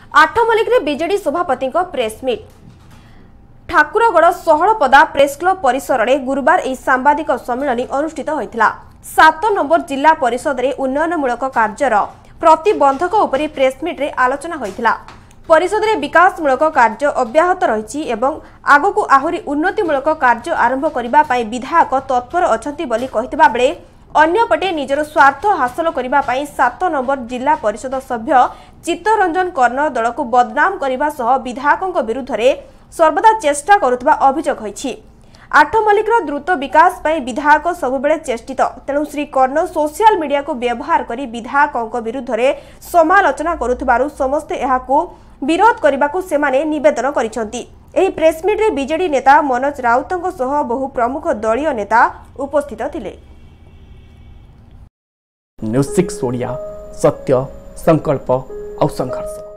आठमल्लिक रे बीजेडी सभापति press meet Thakurgarh Sohalpada press club परिसर में गुरुवार यह सांबादिक सम्मेलन अनुष्ठित होता। 7 नंबर जिला परिषद रे उन्नयनमूलक कार्यर प्रतिबंधक उपरि प्रेस मीट रे आलोचना होता। परिषद रे विकासमूलक कार्य अब्याहत रही एवं आगकू आहुरी उन्नतिमूलक कार्य आरंभ करने पर विधायक तत्पर अछंती बोली कहितबा बेले अन्यपटे निजर स्वार्थ हासिल करने 7 नंबर जिला परिषद सभ्य चित्तरंजन कर्ण दल को बदनाम करने सह विधायकों विरुद्ध रे सर्वदा चेष्टा करुवा अभियोग होईछि। आठमल्लिक द्रुत विकास पर विधायक सबुबले चेष्टित, तेणु श्री कर्ण सोशल मीडिया को व्यवहार करी विधायकों विरुद्ध रे समालोचना करुथिबारु समस्ते एहाकू विरोध करने से निवेदन करिसेंति। एही प्रेस मीट रे बीजेडी नेता मनोज राउतଙ୍କ सह बहु प्रमुख दलीय नेता उपस्थित थिले। न्यूज़ 6 ओडिया सत्य संकल्प और संघर्ष।